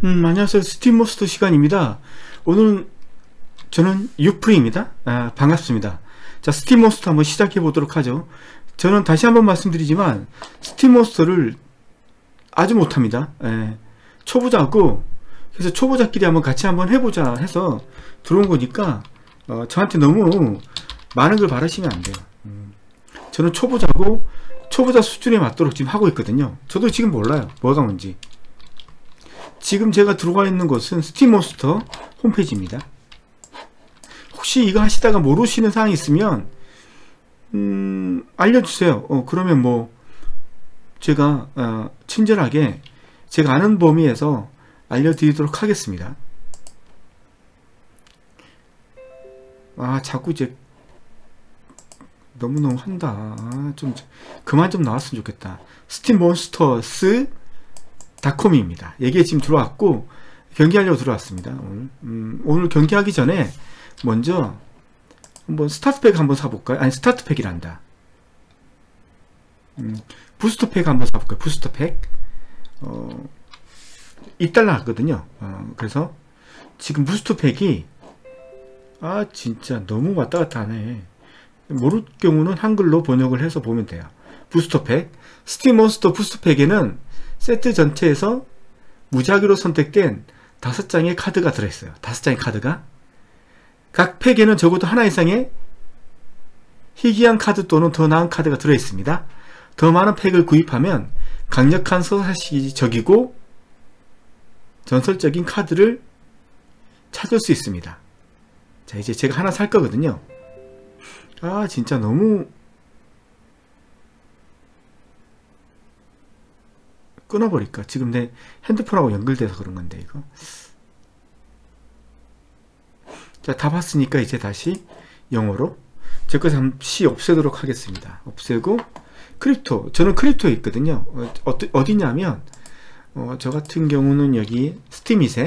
안녕하세요. 스팀몬스터 시간입니다. 오늘 저는 유프리입니다. 반갑습니다. 자, 스팀몬스터 한번 시작해 보도록 하죠. 저는 다시 한번 말씀드리지만 스팀몬스터를 아주 못합니다. 초보자고, 그래서 초보자끼리 한번 같이 한번 해보자 해서 들어온 거니까 저한테 너무 많은 걸 바라시면 안 돼요. 저는 초보자고 초보자 수준에 맞도록 지금 하고 있거든요. 저도 지금 몰라요, 뭐가 뭔지. 지금 제가 들어가 있는 곳은 스팀몬스터 홈페이지입니다. 혹시 이거 하시다가 모르시는 사항이 있으면 알려주세요. 그러면 뭐 제가 친절하게 제가 아는 범위에서 알려드리도록 하겠습니다. 자꾸 이제 너무너무 한다. 좀 그만 좀 나왔으면 좋겠다. 스팀몬스터스 닷컴입니다. 여기에 지금 들어왔고 경기하려고 들어왔습니다. 오늘 경기하기 전에 먼저 한번 스타트팩 한번 사볼까요? 아니, 스타트팩이란다. 부스터팩 한번 사볼까요? 부스터팩. $2 하거든요. 그래서 지금 부스터팩이 진짜 너무 왔다갔다 하네. 모를 경우는 한글로 번역을 해서 보면 돼요. 부스터팩. 스팀몬스터 부스터팩에는 세트 전체에서 무작위로 선택된 5장의 카드가 들어있어요. 5장의 카드가. 각 팩에는 적어도 하나 이상의 희귀한 카드 또는 더 나은 카드가 들어있습니다. 더 많은 팩을 구입하면 강력한 서사시적이고 전설적인 카드를 찾을 수 있습니다. 자, 이제 제가 하나 살 거거든요. 진짜 너무 끊어버릴까? 지금 내 핸드폰하고 연결돼서 그런 건데, 이거. 자, 다 봤으니까 이제 다시 영어로 제 거 잠시 없애도록 하겠습니다. 없애고, 크립토. 저는 크립토에 있거든요. 어디냐면, 저 같은 경우는 여기 스팀잇에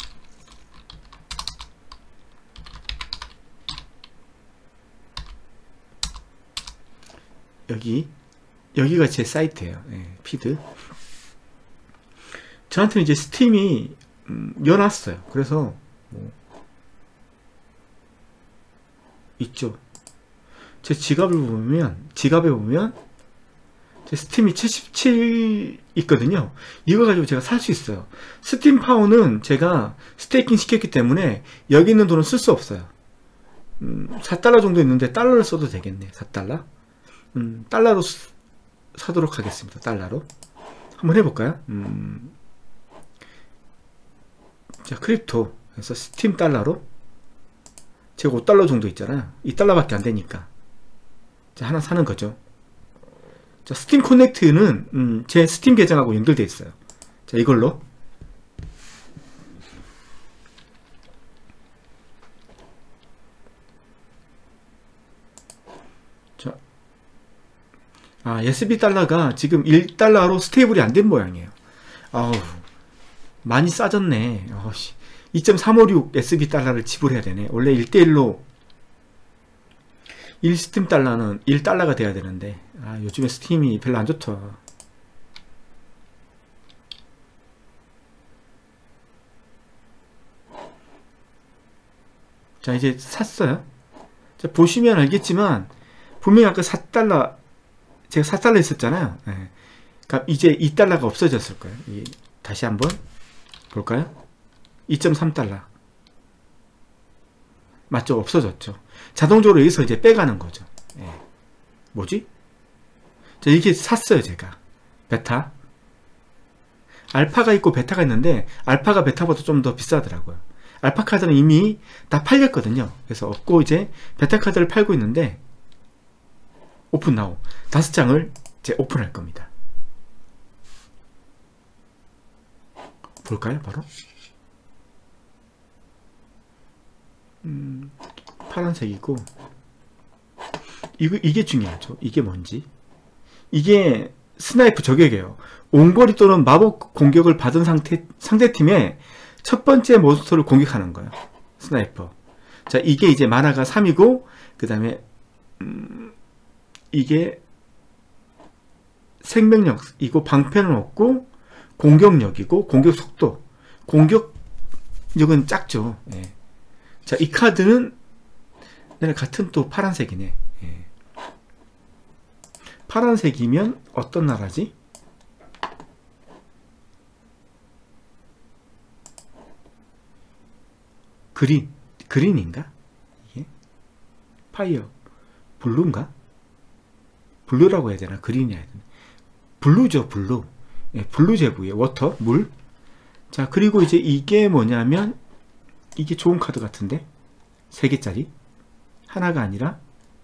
여기가 제 사이트예요. 피드. 저한테는 이제 스팀이 여놨어요. 그래서 있죠. 제 지갑에 보면 제 스팀이 77 있거든요. 이거 가지고 제가 살 수 있어요. 스팀 파워는 제가 스테이킹 시켰기 때문에 여기 있는 돈은 쓸 수 없어요. $4 정도 있는데 달러를 써도 되겠네. 4달러. 달러로 사도록 하겠습니다. 달러로 한번 해볼까요? 자, 크립토 그래서 스팀 달러로 제가 $5 정도 있잖아요. $2밖에 안 되니까 자, 하나 사는 거죠. 자, 스팀 커넥트는 제 스팀 계정하고 연결되어 있어요. 자, 이걸로 자, SB 달러가 지금 $1로 스테이블이 안 된 모양이에요. 많이 싸졌네. 2.356 SB 달러를 지불해야 되네. 원래 1대1로 1스팀 달러는 $1가 돼야 되는데 요즘에 스팀이 별로 안 좋다. 자, 이제 샀어요. 자, 보시면 알겠지만 분명히 아까 $4 제가 $4 있었잖아요. 그러니까 이제 $2가 없어졌을 거예요. 다시 한번 볼까요? 2.3달러 맞죠? 없어졌죠. 자동적으로 여기서 이제 빼가는 거죠. 뭐지? 자, 이게 샀어요. 제가 베타 알파가 있고 베타가 있는데 알파가 베타보다 좀 더 비싸더라고요. 알파 카드는 이미 다 팔렸거든요. 그래서 없고 이제 베타 카드를 팔고 있는데 오픈 나우 5장을 이제 오픈할 겁니다. 볼까요? 바로 파란색이고 이게 중요하죠. 이게 뭔지. 이게 스나이프 저격이에요. 온거리 또는 마법 공격을 받은 상대팀의 첫 번째 몬스터를 공격하는 거예요. 스나이퍼. 자, 이게 이제 만화가 3이고 그 다음에 이게 생명력이고 방패는 없고 공격력이고 공격 속도 공격력은 작죠. 예. 자, 이 카드는 같은 또 파란색이네. 예. 파란색이면 어떤 나라지? 그린인가? 이게? 파이어 블루인가? 블루라고 해야 되나? 그린이 해야 되나? 블루죠, 블루. 예, 블루 제부의 워터, 물. 자, 그리고 이제 이게 뭐냐면, 이게 좋은 카드 같은데? 3개짜리? 하나가 아니라,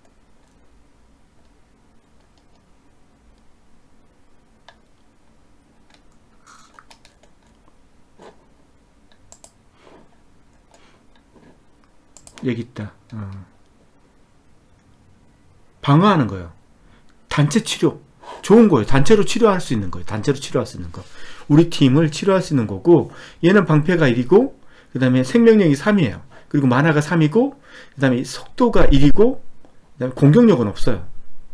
여기 있다. 방어하는 거예요. 단체 치료. 좋은 거예요. 단체로 치료할 수 있는 거예요. 단체로 치료할 수 있는 거. 우리 팀을 치료할 수 있는 거고, 얘는 방패가 1이고, 그 다음에 생명력이 3이에요. 그리고 만화가 3이고, 그 다음에 속도가 1이고, 그 다음에 공격력은 없어요.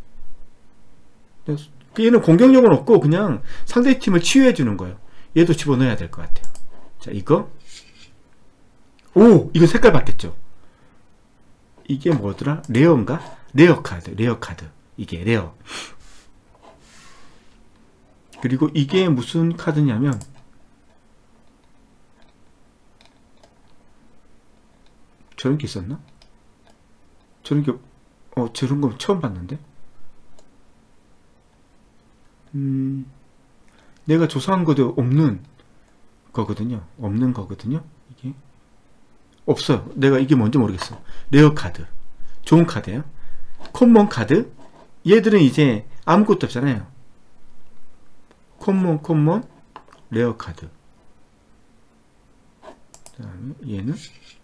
얘는 공격력은 없고, 그냥 상대 팀을 치유해 주는 거예요. 얘도 집어넣어야 될 것 같아요. 자, 이거. 오! 이거 색깔 바뀌었죠? 이게 뭐더라? 레어인가? 레어 카드. 이게 레어. 그리고 이게 무슨 카드냐면, 저런 게 있었나? 저런 거 처음 봤는데? 내가 조사한 것도 없는 거거든요. 이게. 없어요. 내가 이게 뭔지 모르겠어. 레어 카드. 좋은 카드예요. 콤몬 카드. 얘들은 이제 아무것도 없잖아요. 콤몬, 레어 카드. 그 다음에 얘는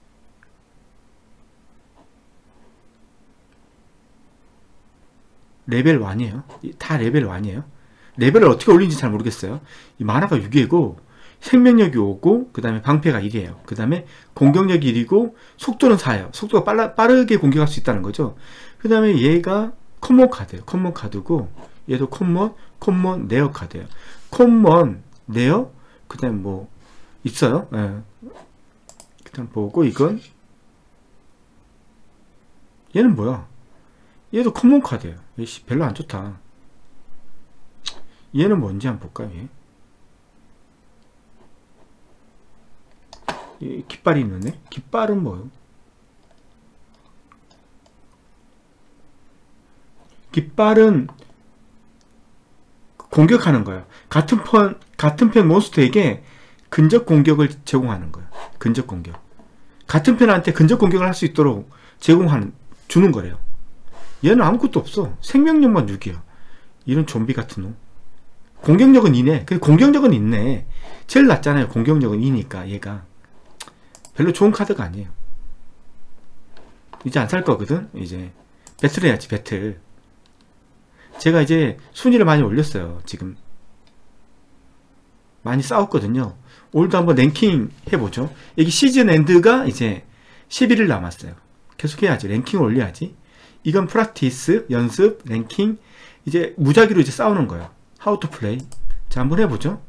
레벨 1이에요. 다 레벨 1이에요. 레벨을 어떻게 올린지 잘 모르겠어요. 이 만화가 6이고 생명력이 5고 그 다음에 방패가 1이에요. 그 다음에 공격력이 1이고 속도는 4예요. 속도가 빠르게 공격할 수 있다는 거죠. 그 다음에 얘가 콤몬 카드예요. 콤몬 카드고 얘도 콤몬 레어 카드예요. 콤몬 레어 그 다음에 뭐 있어요. 예. 그 다음 보고 이건 얘는 뭐야? 얘도 콤몬 카드예요. 별로 안 좋다. 얘는 뭔지 한번 볼까요? 얘 깃발이 있네. 깃발은 뭐요? 깃발은 공격하는 거예요. 같은 편 몬스터에게 근접 공격을 제공하는 거예요. 근접 공격. 같은 편한테 근접 공격을 할 수 있도록 주는 거래요. 얘는 아무것도 없어. 생명력만 6이야. 이런 좀비 같은 놈. 공격력은 2네. 근데 공격력은 있네. 제일 낫잖아요. 공격력은 2니까 얘가. 별로 좋은 카드가 아니에요. 이제 안 살 거거든. 이제 배틀 해야지. 배틀. 제가 이제 순위를 많이 올렸어요. 지금 많이 싸웠거든요. 오늘도 한번 랭킹 해보죠. 여기 시즌 엔드가 이제 11일 남았어요. 계속 해야지. 랭킹을 올려야지. 이건 프랙티스, 연습, 랭킹. 이제 무작위로 이제 싸우는 거예요. How to play. 자, 한번 해보죠.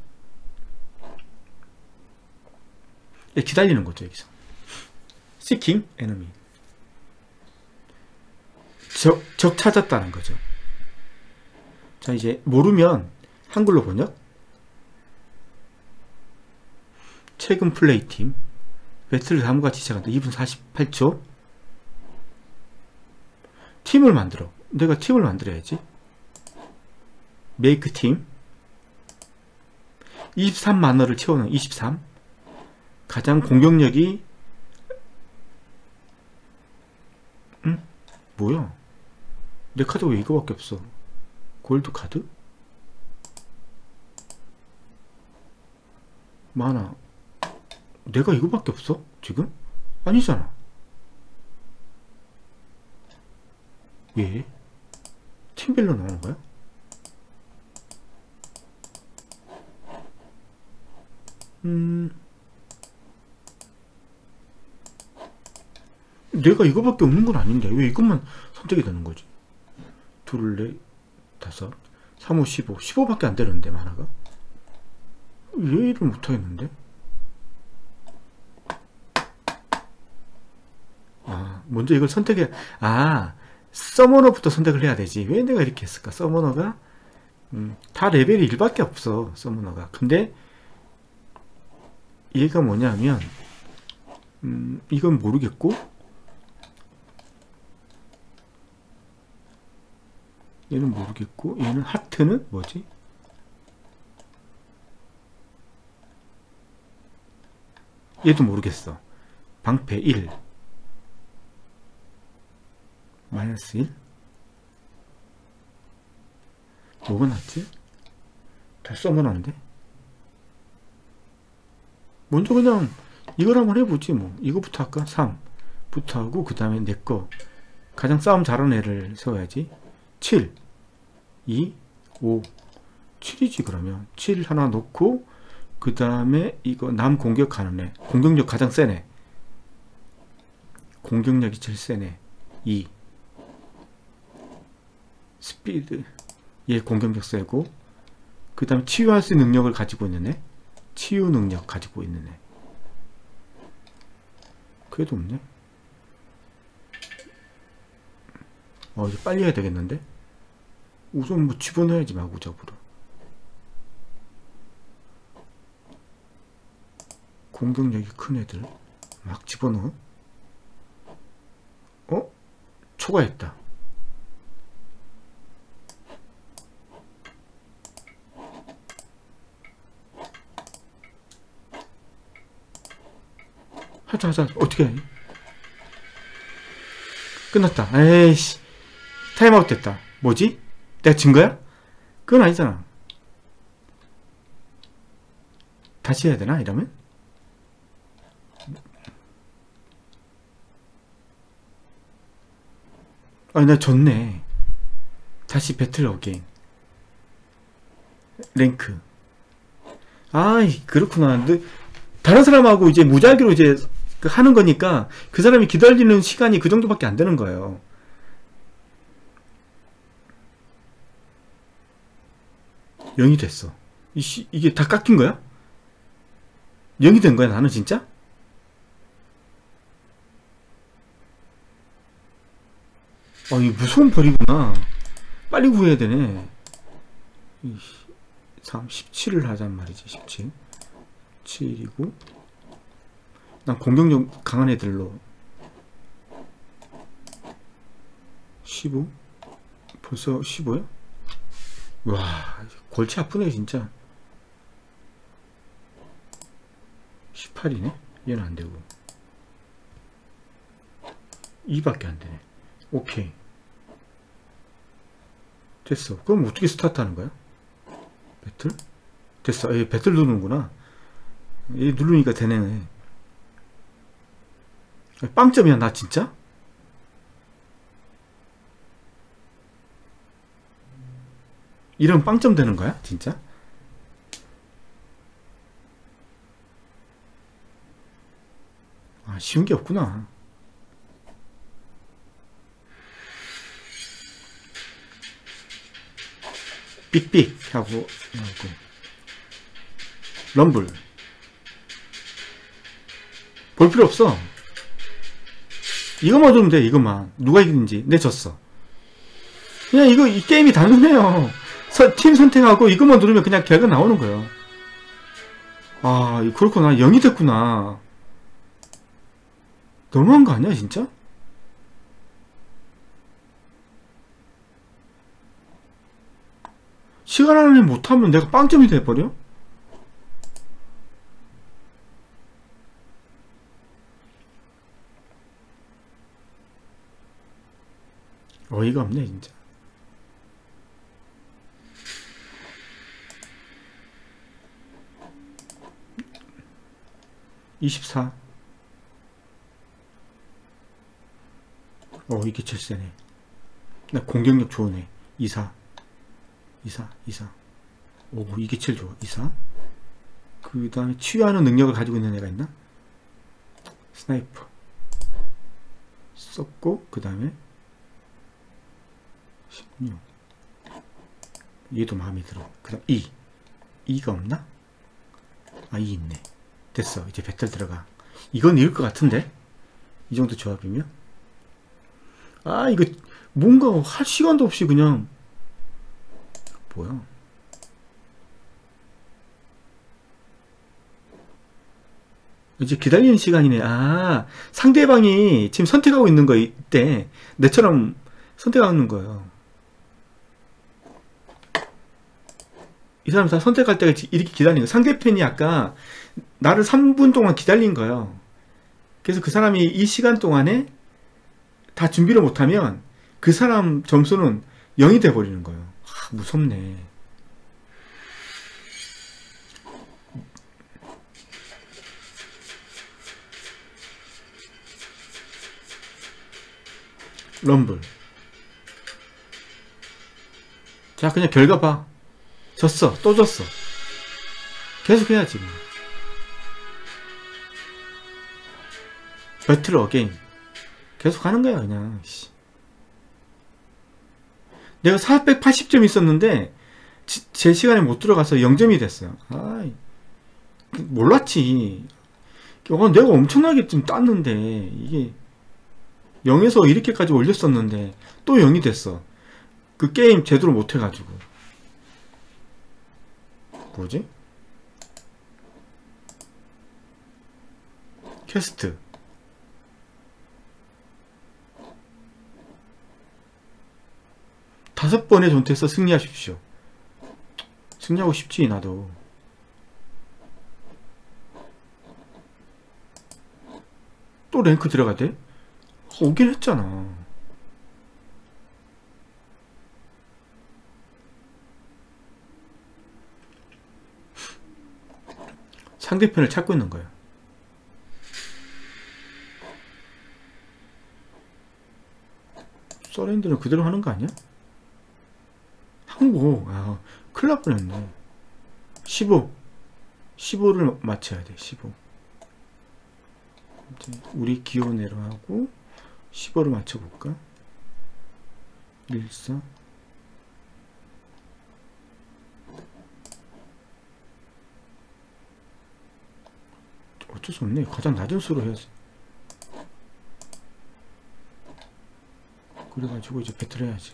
기다리는 거죠, 여기서. Seeking enemy. 적 찾았다는 거죠. 자, 이제 모르면 한글로 번역. 최근 플레이팀. 배틀을 다음과 같이 시작한다. 2분 48초. 팀을 만들어. 내가 팀을 만들어야지. 메이크 팀. 23만원을 채우는 23. 가장 공격력이 뭐야? 내 카드가 왜 이거밖에 없어? 골드 카드? 많아. 내가 이거밖에 없어? 지금? 아니잖아. 왜? 팀별로 나오는 거야? 내가 이거밖에 없는 건 아닌데 왜 이것만 선택이 되는 거지? 둘, 넷, 다섯, 3, 5, 15 15밖에 안 되는데 만화가? 왜 이를 못하겠는데? 먼저 이걸 선택해. 서머너부터 선택을 해야 되지. 왜 내가 이렇게 했을까? 서머너가 다 레벨이 1밖에 없어. 서머너가. 근데 얘가 뭐냐면 이건 모르겠고, 얘는 모르겠고, 얘는 하트는 뭐지? 얘도 모르겠어. 방패 1 마이너스 1. 뭐가 낫지? 다 써먹었는데. 먼저 그냥 이걸 한번 해보지 뭐. 이거부터 할까? 3부터 하고 그 다음에 내거 가장 싸움 잘하는 애를 세워야지. 7 2 5 7이지. 그러면 7 하나 놓고 그 다음에 이거 남 공격하는 애, 공격력 가장 세네. 공격력이 제일 세네. 2 스피드, 얘 공격력 세고, 그 다음에 치유할 수 있는 능력을 가지고 있는 애, 치유 능력 가지고 있는 애. 그래도 없네. 이제 빨리 해야 되겠는데. 우선 뭐 집어넣어야지 마구잡으로. 공격력이 큰 애들 막 집어넣어. 초과했다. 하자. 어떻게 해? 끝났다. 에이씨, 타임아웃 됐다. 뭐지? 내가 진 거야? 그건 아니잖아. 다시 해야 되나 이러면? 나 졌네. 다시 배틀 어게인. 랭크. 그렇구나. 다른 사람하고 이제 무작위로 이제 하는 거니까 그 사람이 기다리는 시간이 그 정도밖에 안 되는 거예요. 영이 됐어. 이게 다 깎인 거야? 영이 된 거야 나는 진짜? 이 무서운 벌이구나. 빨리 구해야 되네. 3, 17을 하잔 말이지. 17 7이고, 난 공격력 강한 애들로 15? 벌써 15야? 와, 골치 아프네 진짜. 18이네? 얘는 안되고 2밖에 안되네. 오케이, 됐어. 그럼 어떻게 스타트 하는 거야? 배틀? 됐어. 배틀 누르는구나. 얘 누르니까 되네. 빵점이야 나 진짜? 이러면 빵점 되는 거야 진짜? 쉬운 게 없구나. 삑삑 하고 럼블 볼 필요 없어. 이것만 두면 돼. 이것만. 누가 이기는지. 내 졌어. 그냥 이 게임이 단순해요. 팀 선택하고 이것만 누르면 그냥 결과 나오는 거예요. 그렇구나. 0이 됐구나. 너무한 거 아니야 진짜? 시간 안에 못하면 내가 빵점이 돼버려? 어이가 없네 진짜. (24) 이게 제일 세네. 나 공격력 좋으네. 24 이게 제일 좋아. 24. 그 다음에 치유하는 능력을 가지고 있는 애가 있나? 스나이퍼 썼고, 그 다음에 16. 얘도 마음에 들어. 그 다음 2가 없나? 2 있네. 됐어. 이제 배틀 들어가. 이건 이길 것 같은데? 이 정도 조합이면? 아, 이거 뭔가 할 시간도 없이 그냥 뭐야? 이제 기다리는 시간이네. 아, 상대방이 지금 선택하고 있는 거 이때 내처럼 선택하고 있는 거예요. 이 사람 다 선택할 때가 이렇게 기다리는 거예요. 상대편이 아까 나를 3분 동안 기다린 거예요. 그래서 그 사람이 이 시간 동안에 다 준비를 못하면 그 사람 점수는 0이 돼버리는 거예요. 아, 무섭네. 럼블. 자, 그냥 결과 봐. 졌어. 또 졌어. 계속 해야지. 배틀 어게인. 계속 하는 거야, 그냥. 내가 480점 있었는데, 제 시간에 못 들어가서 0점이 됐어요. 아이, 몰랐지. 내가 엄청나게 좀 땄는데, 이게, 0에서 이렇게까지 올렸었는데, 또 0이 됐어. 그 게임 제대로 못 해가지고. 뭐지? 퀘스트. 다섯 번의 전투에서 승리하십시오. 승리하고 싶지, 나도. 또 랭크 들어가야 돼? 오긴 했잖아. 상대편을 찾고 있는 거야. 서렌들은 그대로 하는 거 아니야? 항복. 아, 큰일 날 뻔했네. 15를 맞춰야 돼. 15. 우리 기호내로 하고 15를 맞춰볼까? 1, 4. 어쩔 수 없네. 가장 낮은 수로 해야지. 그래가지고 이제 배틀 해야지.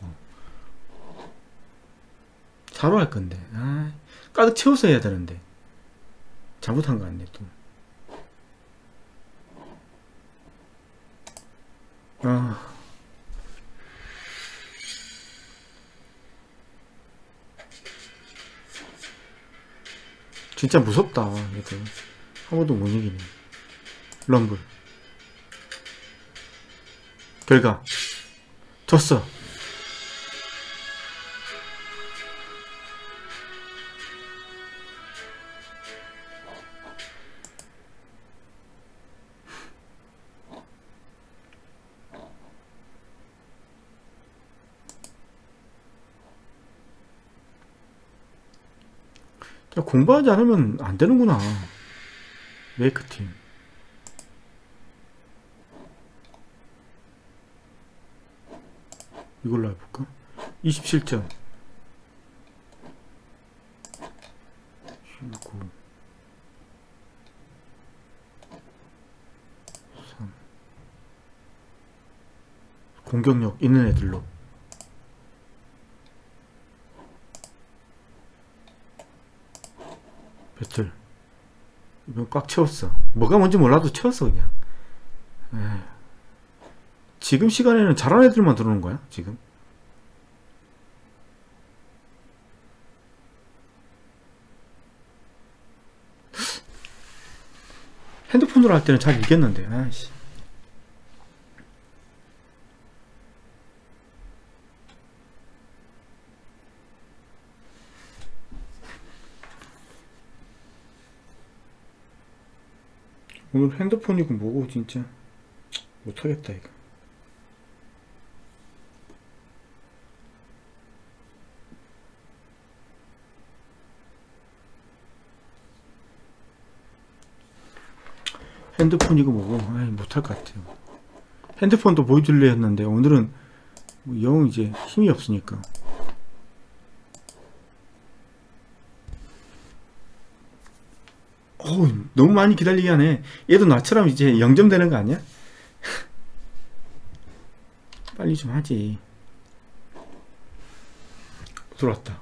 4로 할 건데. 아, 가득 채워서 해야 되는데. 잘못한 거 같네, 또. 아. 진짜 무섭다, 얘들. 한 번도 못 이기네. 럼블. 결과. 졌어. 공부하지 않으면 안 되는구나. 메이크팀. 이걸로 해볼까? 27점. 19. 3. 공격력 있는 애들로. 배틀. 이건 꽉 채웠어. 뭐가 뭔지 몰라도 채웠어, 그냥. 에휴. 지금 시간에는 잘하는 애들만 들어오는 거야, 지금. 핸드폰으로 할 때는 잘 이겼는데, 아이씨. 오늘 핸드폰이고 뭐고 진짜 못하겠다 이거. 핸드폰이고 뭐고 못할 것 같아요. 핸드폰도 보여줄래 했는데 오늘은 뭐 영 이제 힘이 없으니까. 너무 많이 기다리게 하네. 얘도 나처럼 이제 0점 되는 거 아니야? 빨리 좀 하지. 들어왔다.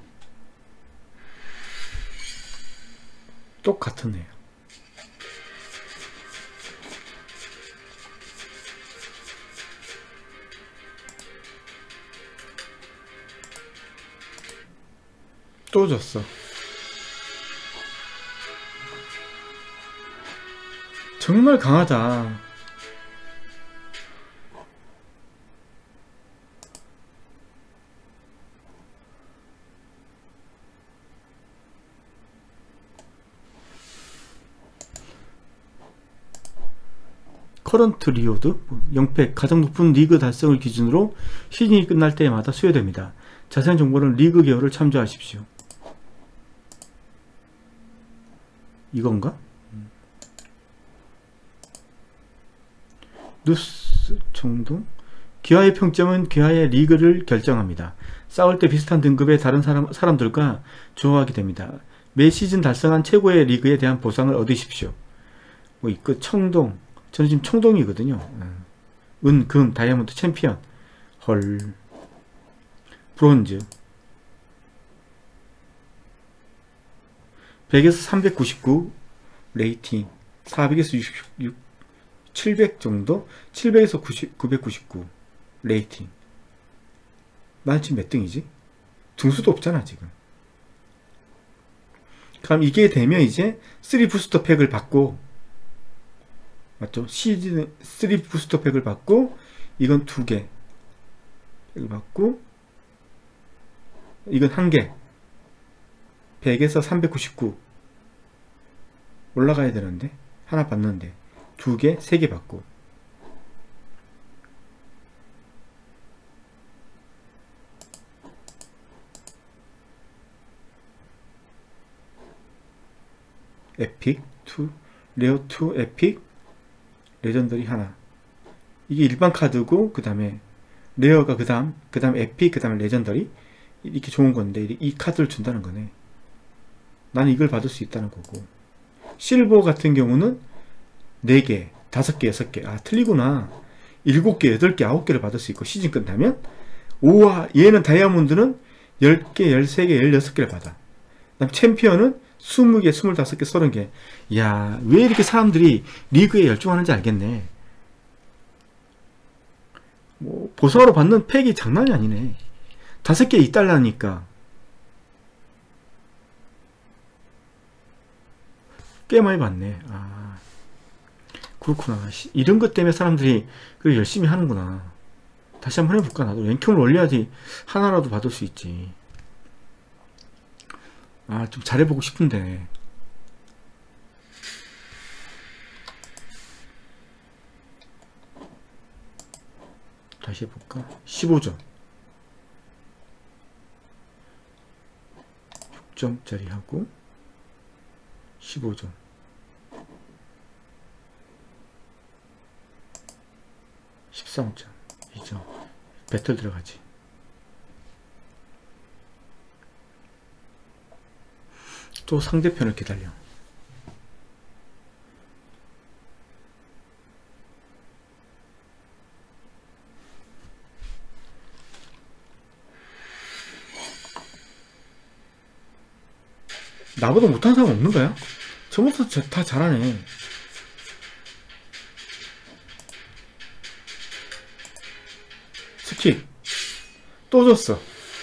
똑같은 애야. 또 줬어. 정말 강하다. 커런트 리워드 0팩 가장 높은 리그 달성을 기준으로 시즌이 끝날 때마다 수여됩니다. 자세한 정보는 리그 개요를 참조하십시오. 이건가? 누스 정도? 기아의 평점은 기아의 리그를 결정합니다. 싸울 때 비슷한 등급의 다른 사람들과 조화하게 됩니다. 매 시즌 달성한 최고의 리그에 대한 보상을 얻으십시오. 뭐 이거 청동. 저는 지금 청동이거든요. 은, 금, 다이아몬드, 챔피언. 헐. 브론즈. 100에서 399 레이팅. 400에서 66, 700 정도? 700에서 999 레이팅. 난 지금 몇 등이지? 등수도 없잖아 지금. 그럼 이게 되면 이제 3 부스터 팩을 받고, 맞죠? 시즌 3 부스터 팩을 받고, 이건 2개 팩을 받고, 이건 1개. 100에서 399 올라가야 되는데 하나 받는데 2개, 3개 받고. 에픽 2, 레어 2, 에픽, 레전더리 하나. 이게 일반 카드고, 그 다음에 레어가 그 다음 에픽, 그 다음에 레전더리. 이렇게 좋은 건데 이 카드를 준다는 거네. 나는 이걸 받을 수 있다는 거고. 실버 같은 경우는 4개, 5개, 6개. 아, 틀리구나. 7개, 8개, 9개를 받을 수 있고, 시즌 끝나면. 우와, 얘는 다이아몬드는 10개, 13개, 16개를 받아. 그다음 챔피언은 20개, 25개, 30개. 이야, 왜 이렇게 사람들이 리그에 열중하는지 알겠네. 뭐 보상으로 받는 팩이 장난이 아니네. 5개 $2니까 꽤 많이 받네. 아, 그렇구나. 이런 것 때문에 사람들이 그렇게 열심히 하는구나. 다시 한번 해볼까? 나도 랭킹을 올려야지 하나라도 받을 수 있지. 아, 좀 잘해보고 싶은데. 다시 해볼까? 15점 6점짜리 하고 15점 13점 2점 배틀 들어가지. 또 상대편을 기다려. 나보다 못하는 사람 없는 거야? 저부터 다 잘하네. 스킵 또 줬어.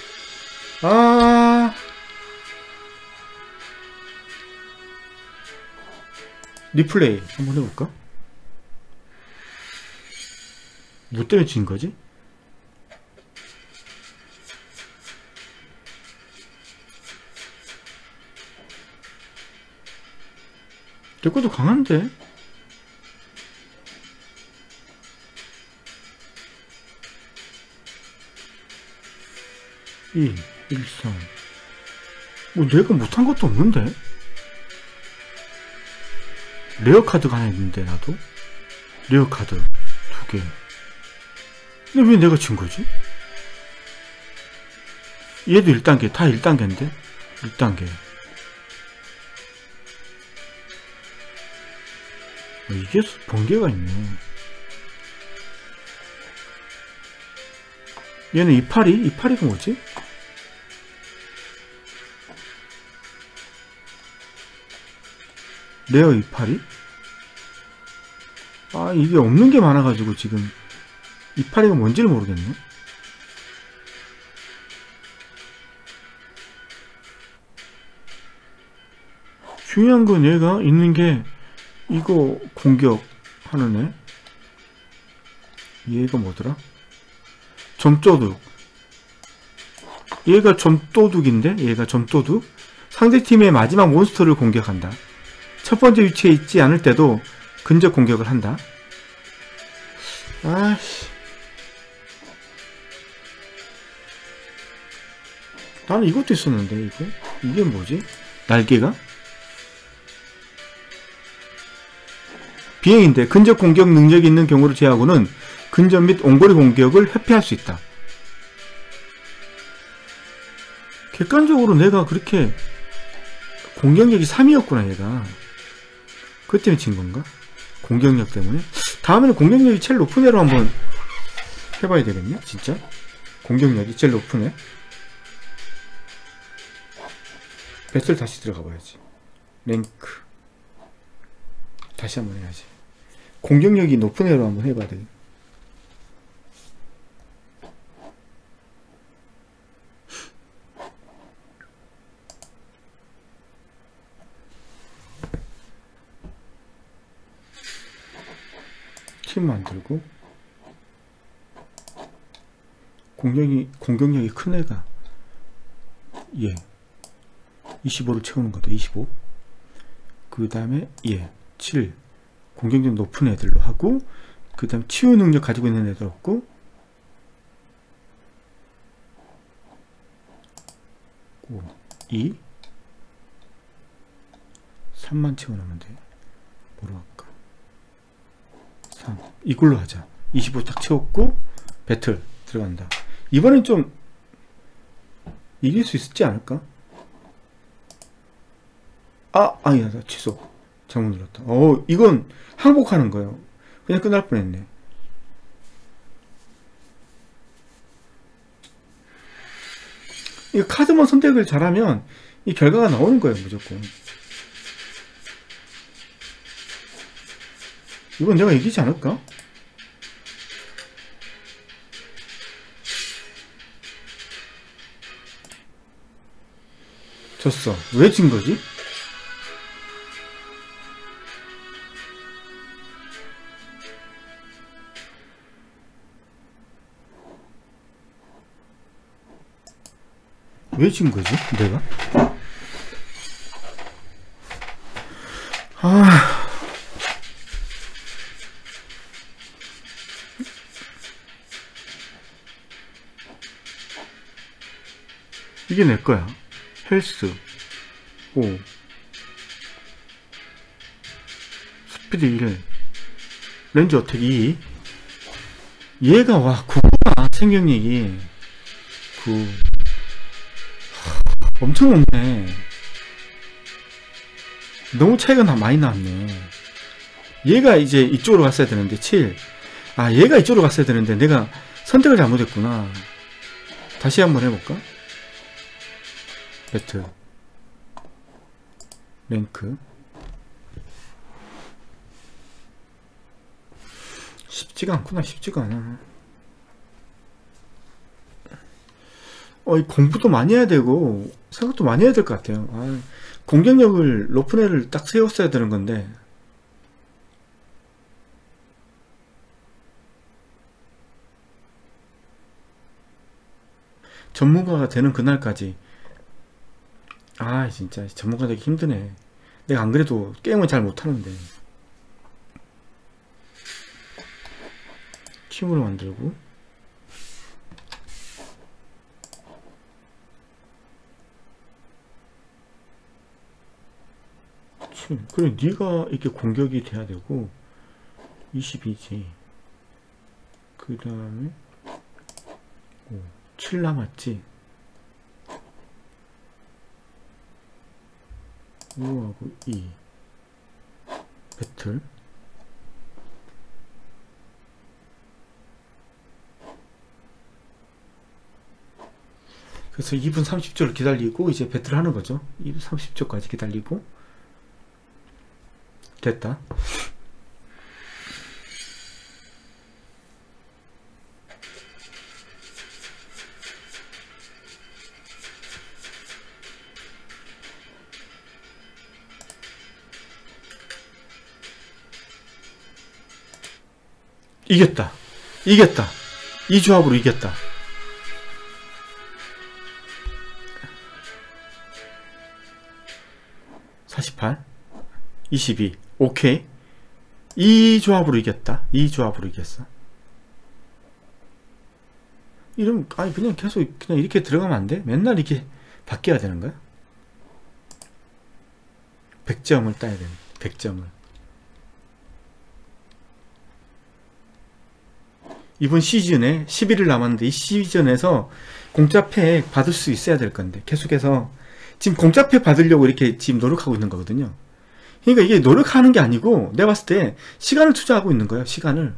아, 리플레이 한번 해볼까? 뭐 때문에 진 거지? 내 것도 강한데? 2, 1, 3. 뭐 내가 못한 것도 없는데? 레어 카드가 하나 있는데, 나도? 레어 카드 2개. 근데 왜 내가 진 거지? 얘도 1단계, 다 1단계인데? 1단계. 이게 번개가 있네. 얘는 이파리가 뭐지? 레어 이파리? 아, 이게 없는 게 많아가지고 지금 이파리가 뭔지를 모르겠네. 중요한 건 얘가 있는 게 이거 공격하는 애. 얘가 뭐더라? 점도둑. 얘가 점도둑인데? 얘가 점도둑? 상대팀의 마지막 몬스터를 공격한다. 첫 번째 위치에 있지 않을 때도 근접 공격을 한다. 아씨. 나는 이것도 있었는데, 이거? 이게 뭐지? 날개가? 비행인데 근접 공격 능력이 있는 경우를 제외하고는 근접 및 원거리 공격을 회피할 수 있다. 객관적으로 내가 그렇게 공격력이 3이었구나 얘가. 그것 때문에 진 건가? 공격력 때문에? 다음에는 공격력이 제일 높은 애로 한번 해봐야 되겠네 진짜. 공격력이 제일 높은 애. 배틀 다시 들어가 봐야지. 랭크 다시 한번 해야지. 공격력이 높은 애로 한번 해봐야 되겠네. 팀 만들고 공격력이 큰 애가 얘 25를 채우는 거다. 25. 그 다음에 얘 7. 공격력 높은 애들로 하고, 그 다음 치유 능력 가지고 있는 애들 없고, 5, 2, 3만 채워놓으면 돼. 뭐로 할까? 3. 이걸로 하자. 25 딱 채웠고, 배틀 들어간다. 이번엔 좀 이길 수 있지 않을까? 아니야, 나 취소. 잘못 눌렀다. 이건 항복하는 거예요. 그냥 끝날 뻔했네. 이거 카드만 선택을 잘하면 이 결과가 나오는 거예요, 무조건. 이건 내가 이기지 않을까? 졌어. 왜 진 거지? 왜 진 거지? 내가? 이게 내 거야. 헬스 5, 스피드 1, 렌즈 어택 2. 얘가 와 9구나. 생명력이 9. 엄청 높네. 너무 차이가 많이 나왔네. 얘가 이제 이쪽으로 갔어야 되는데 7. 얘가 이쪽으로 갔어야 되는데 내가 선택을 잘못했구나. 다시 한번 해볼까? 배틀 랭크. 쉽지가 않구나. 쉽지가 않아. 공부도 많이 해야 되고 생각도 많이 해야 될 것 같아요. 공격력을 높은 애를 딱 세웠어야 되는 건데. 전문가가 되는 그날까지. 진짜 전문가 되기 힘드네. 내가 안 그래도 게임을 잘 못하는데. 팀을 만들고, 그래 네가 이렇게 공격이 돼야 되고 22지. 그 다음에 7 남았지. 5하고 2 배틀. 그래서 2분 30초를 기다리고 이제 배틀을 하는 거죠. 2분 30초까지 기다리고. 됐다. 이겼다. 이겼다. 이 조합으로 이겼다. (48) 22 오케이. 이 조합으로 이겼다. 이 조합으로 이겼어. 이러면 아니 그냥 계속 그냥 이렇게 들어가면 안 돼? 맨날 이렇게 바뀌어야 되는 거야? 100점을 따야 돼. 100점을. 이번 시즌에 11일 남았는데 이 시즌에서 공짜 팩 받을 수 있어야 될 건데 계속해서 지금 공짜 팩 받으려고 이렇게 지금 노력하고 있는 거거든요. 그러니까 이게 노력하는 게 아니고 내가 봤을 때 시간을 투자하고 있는 거예요. 시간을.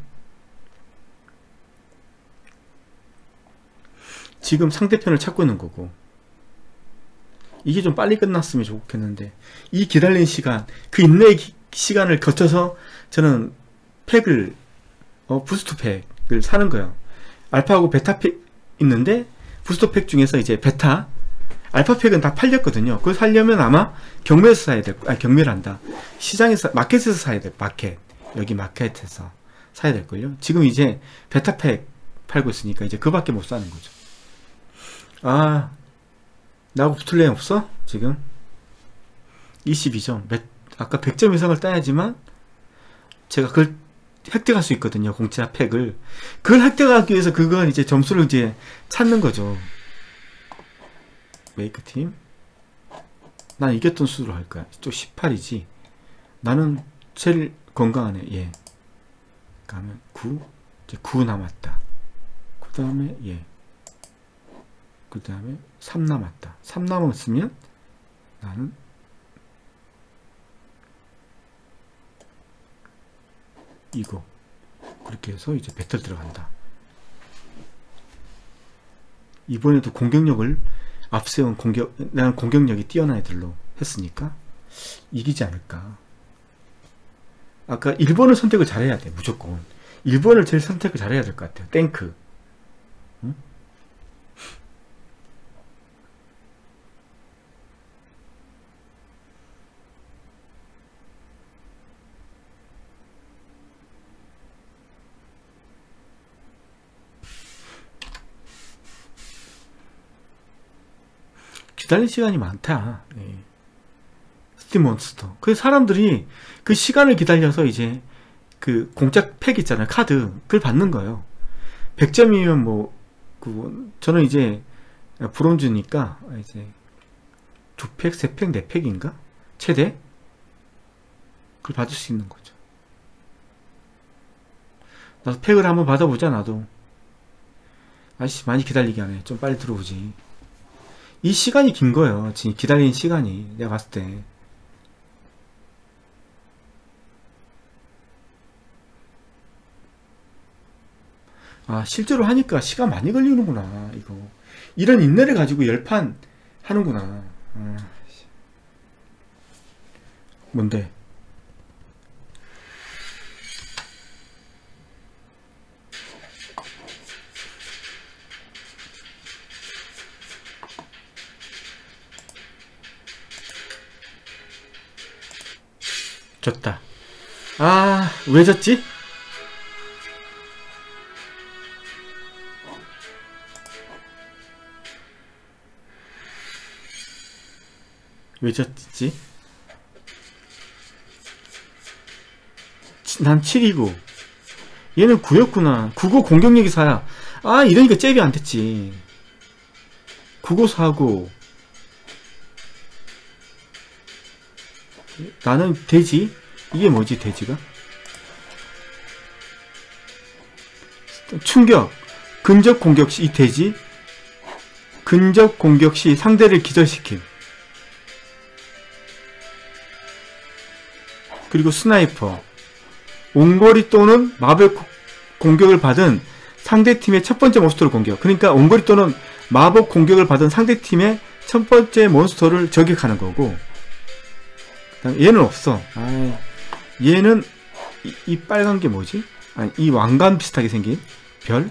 지금 상대편을 찾고 있는 거고, 이게 좀 빨리 끝났으면 좋겠는데 이 기다리는 시간, 그 인내의 시간을 거쳐서 저는 팩을 부스트 팩을 사는 거예요. 알파하고 베타 팩 있는데 부스트 팩 중에서 이제 베타 알파 팩은 다 팔렸거든요. 그걸 사려면 아마 경매에서 사야 될, 아니 경매란다. 시장에서, 마켓에서 사야 돼. 마켓. 여기 마켓에서 사야 될걸요. 지금 이제 베타 팩 팔고 있으니까 이제 그밖에 못 사는 거죠. 아, 나하고 붙을 애 없어? 지금 22점. 아까 100점 이상을 따야지만 제가 그걸 획득할 수 있거든요. 공짜 팩을. 그걸 획득하기 위해서 그건 이제 점수를 이제 찾는 거죠. 메이크팀. 난 이겼던 수로 할 거야. 또 18이지. 나는 제일 건강하네. 예. 그러면 9. 이제 9 남았다. 그 다음에 예. 그 다음에 3 남았다. 3 남았으면 나는 이거. 그렇게 해서 이제 배틀 들어간다. 이번에도 공격력을 앞세운 나는 공격력이 뛰어난 애들로 했으니까 이기지 않을까. 아까 1번을 선택을 잘해야 돼. 무조건 1번을 제일 선택을 잘해야 될 것 같아요. 탱크. 응? 기다릴 시간이 많다. 예. 스팀몬스터. 그 사람들이 그 시간을 기다려서 이제 그 공짜 팩 있잖아요. 카드. 그걸 받는 거예요. 100점이면 뭐, 저는 이제 브론즈니까 이제 2팩, 3팩, 4팩인가? 최대? 그걸 받을 수 있는 거죠. 나도 팩을 한번 받아보자, 나도. 아이씨, 많이 기다리게 하네. 좀 빨리 들어오지. 이 시간이 긴 거예요. 지금 기다리는 시간이. 내가 봤을 때. 아, 실제로 하니까 시간 많이 걸리는구나. 이거. 이런 인내를 가지고 10판 하는구나. 아, 뭔데? 졌다. 아, 왜 졌지? 왜 졌지? 난 7이고 얘는 9였구나. 9고 공격력이 4야. 아, 이러니까 잽이 안 됐지. 9고 4고 나는 돼지? 이게 뭐지, 돼지가? 충격. 근접 공격 시 이 돼지. 근접 공격 시 상대를 기절시킴. 그리고 스나이퍼. 원거리 또는 마법 공격을 받은 상대팀의 첫 번째 몬스터를 공격. 그러니까 원거리 또는 마법 공격을 받은 상대팀의 첫 번째 몬스터를 저격하는 거고, 그다음 얘는 없어. 얘는 이 빨간 게 뭐지? 아니, 이 왕관 비슷하게 생긴 별?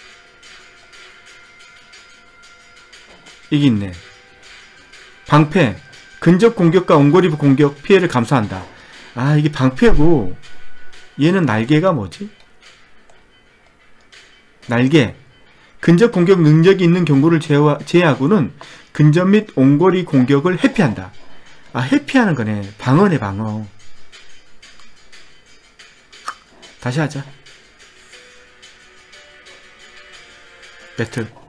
이게 있네. 방패. 근접 공격과 원거리 공격 피해를 감소한다. 이게 방패고, 얘는 날개가 뭐지? 날개. 근접 공격 능력이 있는 경우를 제외하고는 근접 및 원거리 공격을 회피한다. 회피하는 거네. 방어네, 방어. 다시 하자. 배틀.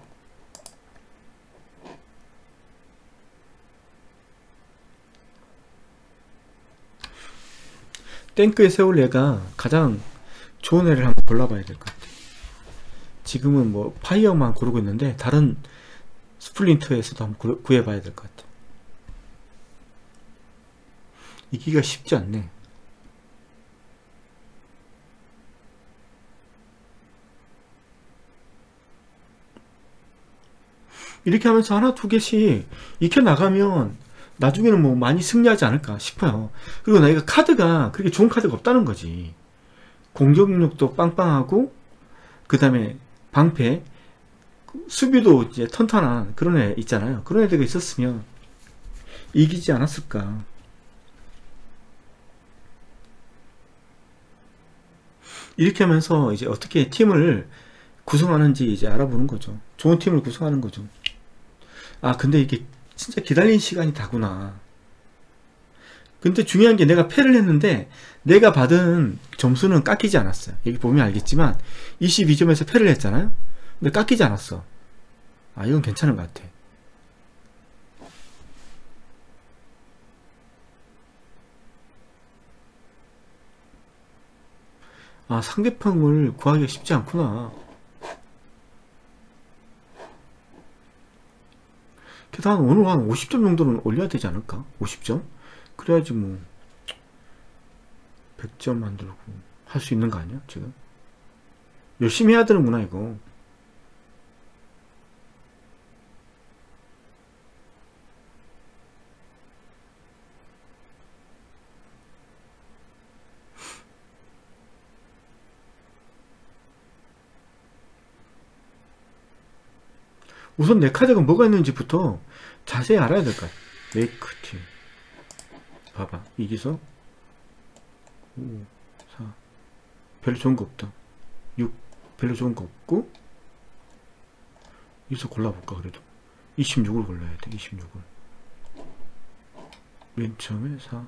탱크에 세울 애가 가장 좋은 애를 한번 골라봐야 될 것 같아. 지금은 뭐 파이어만 고르고 있는데 다른 스플린터에서도 한번 구해봐야 될 것 같아. 이기가 쉽지 않네. 이렇게 하면서 하나 두 개씩 익혀 나가면 나중에는 뭐 많이 승리하지 않을까 싶어요. 그리고 나이가 카드가 그렇게 좋은 카드가 없다는 거지. 공격력도 빵빵하고, 그 다음에 방패, 수비도 이제 튼튼한 그런 애 있잖아요. 그런 애들이 있었으면 이기지 않았을까. 이렇게 하면서 이제 어떻게 팀을 구성하는지 이제 알아보는 거죠. 좋은 팀을 구성하는 거죠. 근데 이게 진짜 기다리는 시간이 다구나. 근데 중요한 게 내가 패를 했는데 내가 받은 점수는 깎이지 않았어요. 여기 보면 알겠지만 22점에서 패를 했잖아요. 근데 깎이지 않았어. 이건 괜찮은 것 같아. 상대방을 구하기가 쉽지 않구나. 게다가 오늘 한 50점 정도는 올려야 되지 않을까? 50점? 그래야지 뭐 100점 만들고 할 수 있는 거 아니야 지금? 열심히 해야 되는구나 이거. 우선 내 카드가 뭐가 있는지부터 자세히 알아야 될 것 같아. 메이크 팀 봐봐. 이기서 5, 4 별로 좋은 거 없다. 6 별로 좋은 거 없고, 여기서 골라볼까. 그래도 26을 골라야 돼. 26을 맨 처음에 4.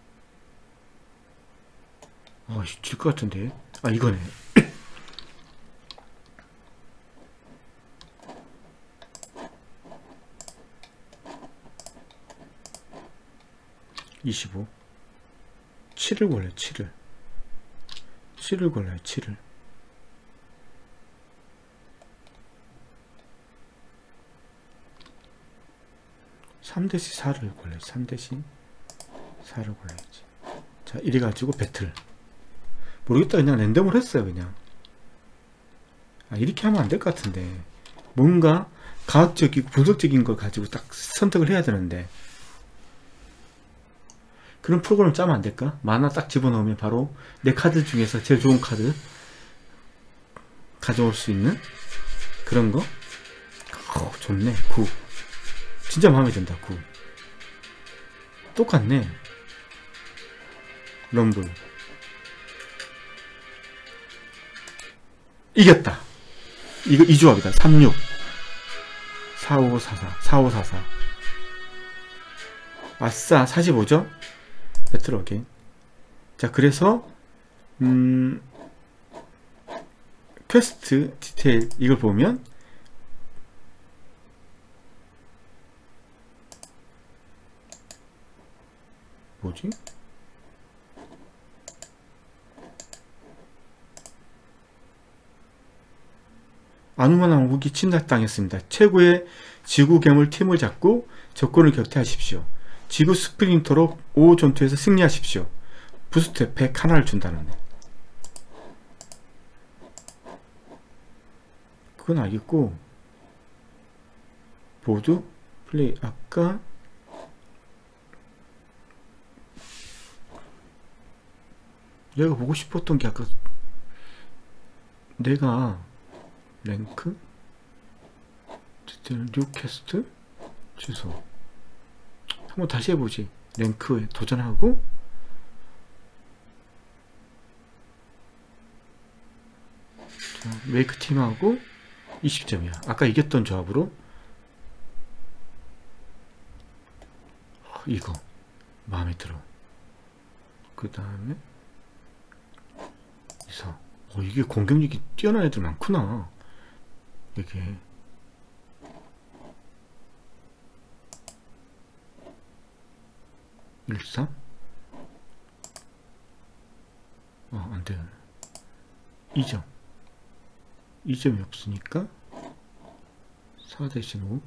질 것 같은데. 이거네. 25 7을 골라요. 7을 골라요. 7을 3대시 4를 골라요. 3대시 4를 골라야지. 자, 이래가지고 배틀. 모르겠다. 그냥 랜덤으로 했어요. 그냥 이렇게 하면 안 될 것 같은데, 뭔가 과학적이고 분석적인 걸 가지고 딱 선택을 해야 되는데, 그런 프로그램을 짜면 안 될까? 만화 딱 집어넣으면 바로 내 카드 중에서 제일 좋은 카드 가져올 수 있는 그런 거? 좋네. 9 진짜 마음에 든다. 9 똑같네. 럼블 이겼다. 이거 이 조합이다. 36 4544 4544 아싸. 45점 배틀 어게인. 자, 그래서 퀘스트 디테일 이걸 보면 뭐지? 아누만한 무기 침략당했습니다. 최고의 지구 괴물 팀을 잡고 적군을 격퇴하십시오. 지구 스프린터로 5 전투에서 승리하십시오. 부스트 100 하나를 준다는. 그건 알겠고, 보드 플레이. 아까 내가 보고 싶었던 게 아까 내가 랭크 뉴캐스트 주소 한번 다시 해보지. 랭크에 도전하고 메이크 팀하고 20점이야. 아까 이겼던 조합으로 이거 마음에 들어. 그 다음에 이서 이게 공격력이 뛰어난 애들 많구나. 이게 일삼 안돼. 2점 2점이 없으니까 4 대신 5.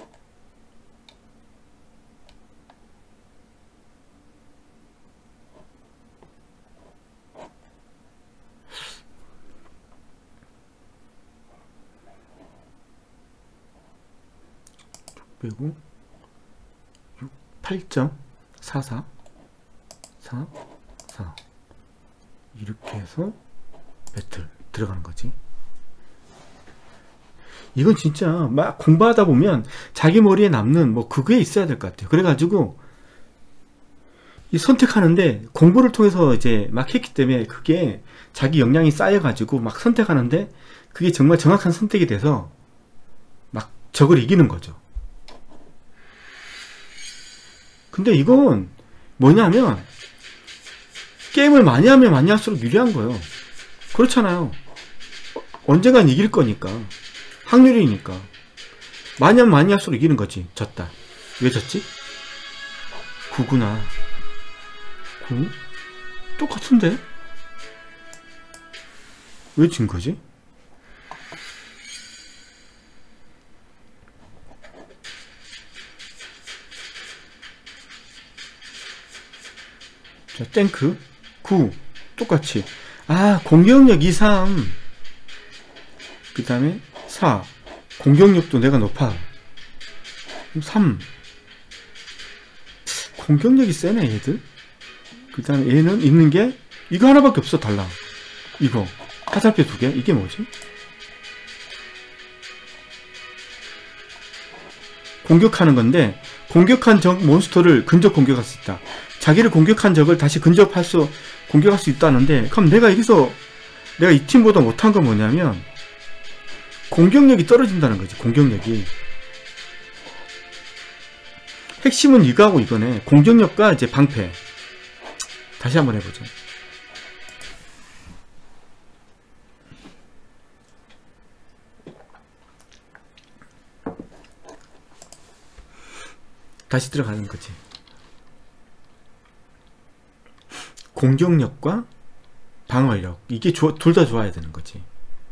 빼고 6, 8점 4, 4 4 4 이렇게 해서 배틀 들어가는 거지. 이건 진짜 막 공부하다 보면 자기 머리에 남는 뭐 그게 있어야 될 것 같아요. 그래가지고 이 선택하는데 공부를 통해서 이제 막 했기 때문에 그게 자기 역량이 쌓여가지고 막 선택하는데 그게 정말 정확한 선택이 돼서 막 적을 이기는 거죠. 근데 이건 뭐냐면 게임을 많이 하면 많이 할수록 유리한 거예요. 그렇잖아요. 언젠간 이길 거니까. 확률이니까. 많이 하면 많이 할수록 이기는 거지. 졌다. 왜 졌지? 9구나. 9? 똑같은데? 왜 진 거지? 자, 탱크 9 똑같이. 공격력 2, 3. 그 다음에 4 공격력도 내가 높아. 3 공격력이 세네 얘들. 그 다음에 얘는 있는 게 이거 하나밖에 없어. 달라. 이거 화살표 2개. 이게 뭐지? 공격하는 건데 공격한 적 몬스터를 근접 공격할 수 있다. 자기를 공격한 적을 다시 공격할 수 있다는데, 그럼 내가 여기서 내가 이 팀보다 못한 건 뭐냐면 공격력이 떨어진다는 거지. 공격력이. 핵심은 이거하고 이거네. 공격력과 이제 방패. 다시 한번 해보죠. 다시 들어가는 거지. 공격력과 방어력. 이게 둘 다 좋아야 되는 거지.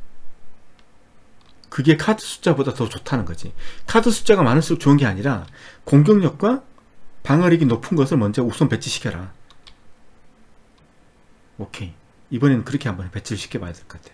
그게 카드 숫자보다 더 좋다는 거지. 카드 숫자가 많을수록 좋은 게 아니라 공격력과 방어력이 높은 것을 먼저 우선 배치시켜라. 오케이. 이번에는 그렇게 한번 배치를 시켜봐야 될 것 같아.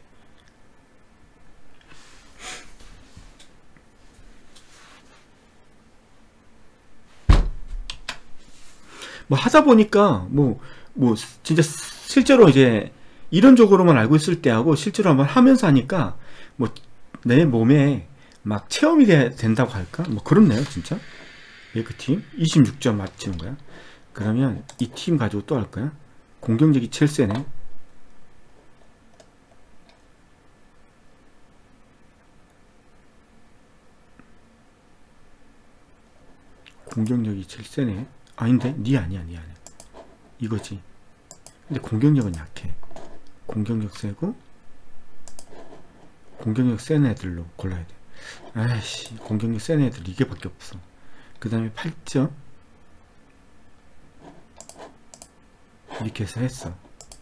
뭐 하다 보니까 뭐 진짜 실제로 이제 이론적으로만 알고 있을 때하고 실제로 한번 하면서 하니까 뭐 내 몸에 막 체험이 된다고 할까? 뭐 그렇네요 진짜. 그 팀 26점 맞추는 거야. 그러면 이 팀 가지고 또 할 거야. 공격력이 제일 세네. 공격력이 제일 세네. 아닌데? 니 아니야. 이거지. 근데 공격력은 약해. 공격력 세고 공격력 센 애들로 골라야 돼. 아이씨, 공격력 센 애들 이게 밖에 없어. 그 다음에 8점 이렇게 해서 했어.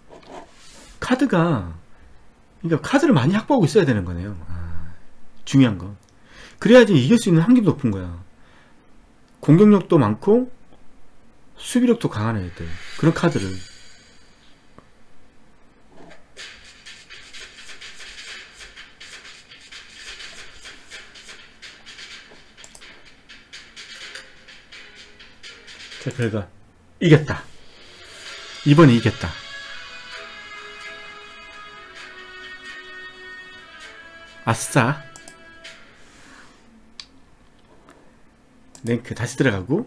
카드가, 그러니까 카드를 많이 확보하고 있어야 되는 거네요. 중요한 거. 그래야지 이길 수 있는 확률이 높은 거야. 공격력도 많고 수비력도 강한 애들, 그런 카드를. 자, 결과 이겼다. 이번에 이겼다. 아싸. 랭크 다시 들어가고,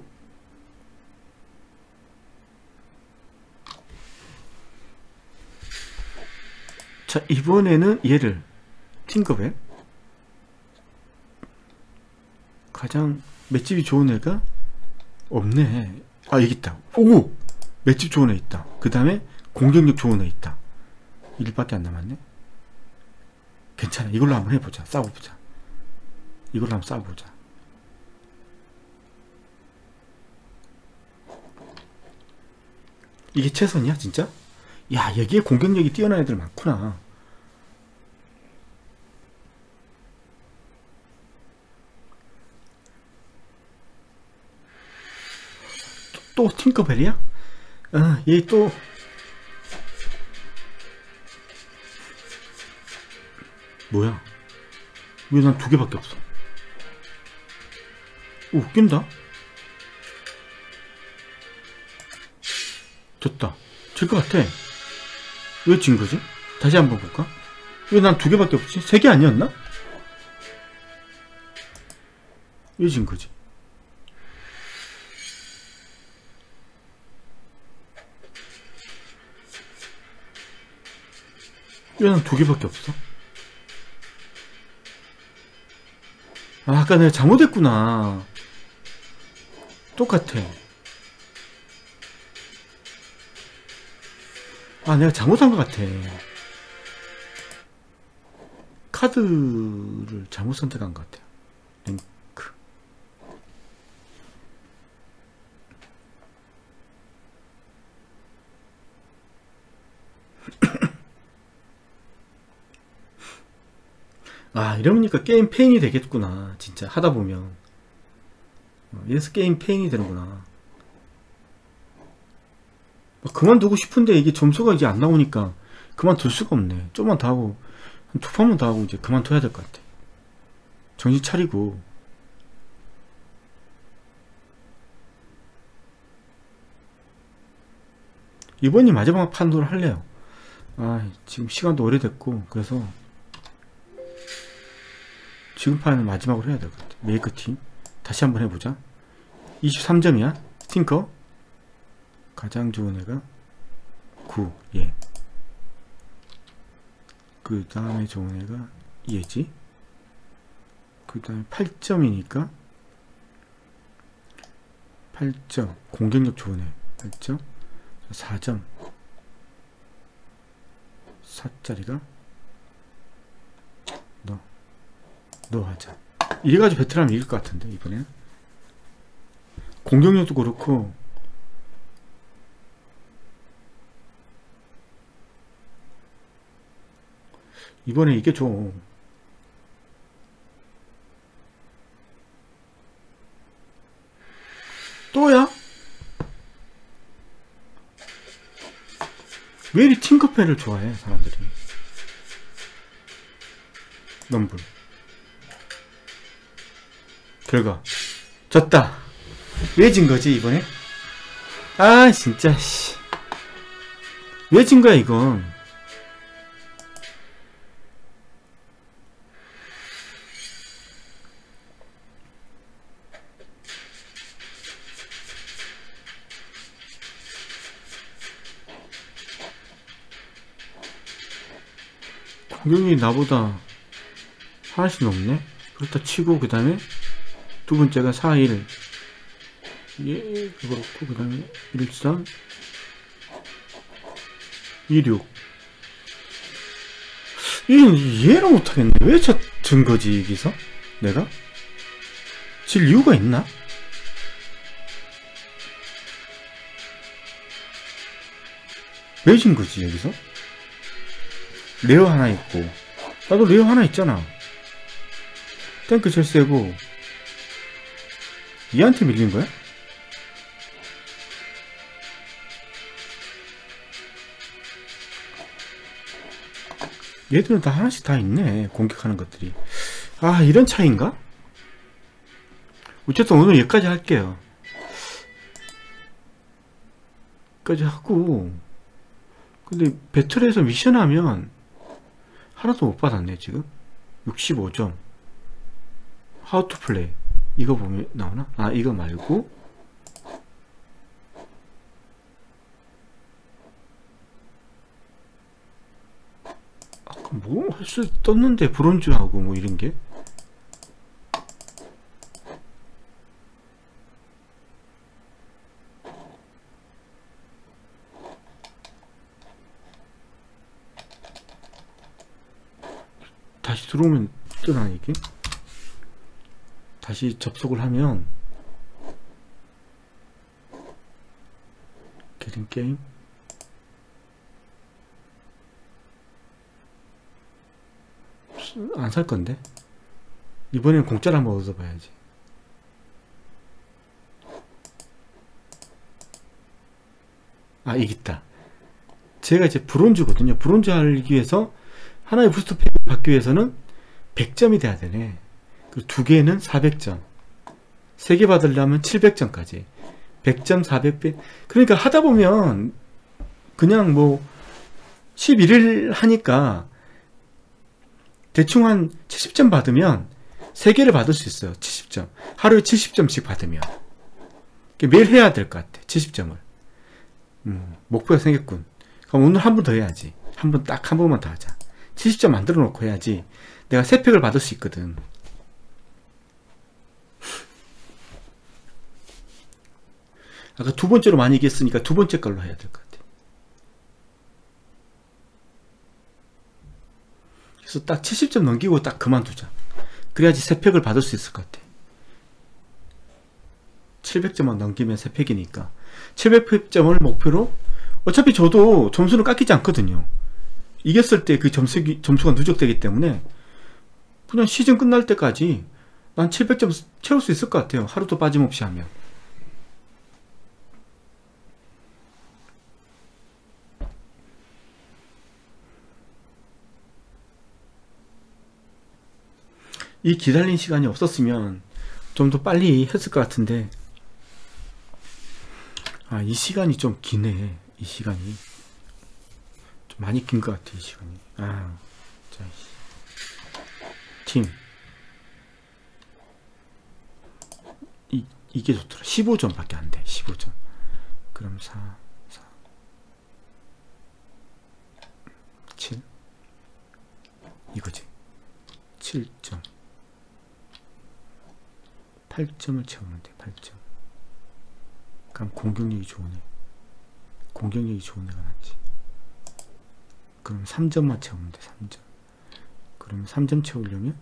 자, 이번에는 얘를 팅커벨, 가장 맷집이 좋은 애가 없네. 아, 여기 있다. 오! 맷집 좋은 애 있다. 그 다음에 공격력 좋은 애 있다. 1밖에 안 남았네. 괜찮아. 이걸로 한번 해보자. 싸워보자. 이걸로 한번 싸워보자. 이게 최선이야 진짜? 야, 여기에 공격력이 뛰어난 애들 많구나. 또 팅커벨이야? 얘 또 뭐야? 왜 난 두 개밖에 없어? 오, 웃긴다. 졌다. 질 것 같아. 왜 진 거지? 다시 한번 볼까? 왜 난 두 개밖에 없지? 세 개 아니었나? 왜 진 거지? 왜 난 두 개밖에 없어? 아, 아까 내가 잘못했구나. 똑같아. 아, 내가 잘못한 것 같아. 카드를 잘못 선택한 것 같아요. 링크. 아, 이러니까 게임 페인이 되겠구나. 진짜 하다보면. 이래서 게임 페인이 되는구나. 그만두고 싶은데 이게 점수가 이제 안 나오니까 그만둘 수가 없네. 좀만 더 하고, 한 두 판만 더 하고 이제 그만둬야 될 것 같아. 정신 차리고. 이번이 마지막 판도를 할래요. 아, 지금 시간도 오래됐고, 그래서 지금 판은 마지막으로 해야 될 것 같아. 메이크팀 다시 한번 해보자. 23점이야 팅커. 가장 좋은 애가 9. 예. 그 다음에 좋은 애가 얘지. 그 다음에 8점이니까 8점. 공격력 좋은 애 8점. 4점. 4짜리가 너 하자. 이래가지고 베트남 이길 것 같은데 이번에는. 공격력도 그렇고 이번에 이게 좀 또야? 왜 이리 팅커펠을 좋아해 사람들이. 넘블 결과 졌다. 왜 진 거지 이번에? 아 진짜 씨. 왜 진 거야 이건. 공격이 나보다 하나씩 높네. 그렇다 치고 그 다음에 두 번째가 4, 1. 예, 그렇고 그 다음에 1, 3, 2, 6. 이해를 못하겠네. 왜 진 거지 여기서? 내가? 질 이유가 있나? 왜 진 거지 여기서? 레어 하나 있고 나도 레어 하나 있잖아. 탱크 제일 세고 얘한테 밀린 거야? 얘들은 다 하나씩 다 있네. 공격하는 것들이. 아 이런 차이인가? 어쨌든 오늘 여기까지 할게요. 까지 하고, 근데 배틀에서 미션 하면 하나도 못 받았네 지금. 65점. How to play 이거 보면 나오나? 아, 이거 말고 아까 뭐 할 떴는데 브론즈하고 뭐 이런게 다시 들어오면 뜨나 이게? 다시 접속을 하면 게임 게임 안 살 건데 이번엔 공짜로 한번 얻어봐야지. 아, 이게 있다. 제가 이제 브론즈거든요. 브론즈 하기 위해서 하나의 부스트 팩을 받기 위해서는 100점이 돼야 되네. 그리고 두 개는 400점, 3개 받으려면 700점까지 100점 400배. 그러니까 하다 보면 그냥 뭐 11일 하니까 대충 한 70점 받으면 3개를 받을 수 있어요. 70점 하루에 70점씩 받으면 매일 해야 될 것 같아. 70점을 목표가 생겼군. 그럼 오늘 한 번 더 해야지. 딱 한 번만 더 하자. 70점 만들어 놓고 해야지 내가 3팩을 받을 수 있거든. 아까 두 번째로 많이 이겼으니까 두 번째 걸로 해야 될 것 같아. 그래서 딱 70점 넘기고 딱 그만두자. 그래야지 3팩을 받을 수 있을 것 같아. 700점만 넘기면 3팩이니까 700점을 목표로. 어차피 저도 점수는 깎이지 않거든요. 이겼을 때 그 점수가 누적되기 때문에 그냥 시즌 끝날 때까지 난 700점 채울 수 있을 것 같아요. 하루도 빠짐없이 하면. 이 기다린 시간이 없었으면 좀 더 빨리 했을 것 같은데, 아, 이 시간이 좀 기네. 이 시간이 좀 많이 긴 것 같아. 이 시간이. 아, 자, 팀 이게 좋더라. 15점 밖에 안 돼. 15점. 그럼 4 7 이거지. 7점 8점을 채우면 돼. 8점. 그럼 공격력이 좋으네. 공격력이 좋은 애가 낫지. 그럼 3점만 채우면 돼. 3점. 그러면 3점 채우려면